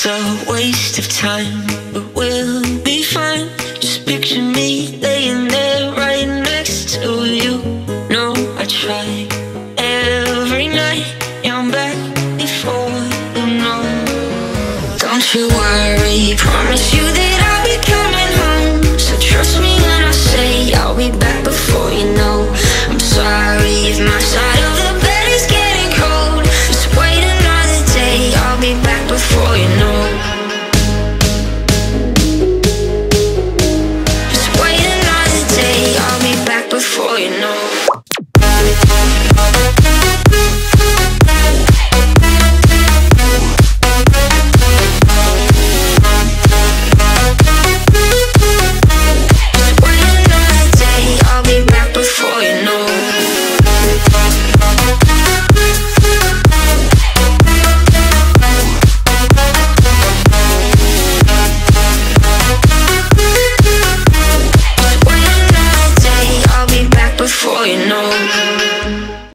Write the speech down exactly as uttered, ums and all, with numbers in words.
It's a waste of time, but we'll be fine. Just picture me laying there right next to you. No, I try every night. Yeah, I'm back before you know. Don't you worry, promise you that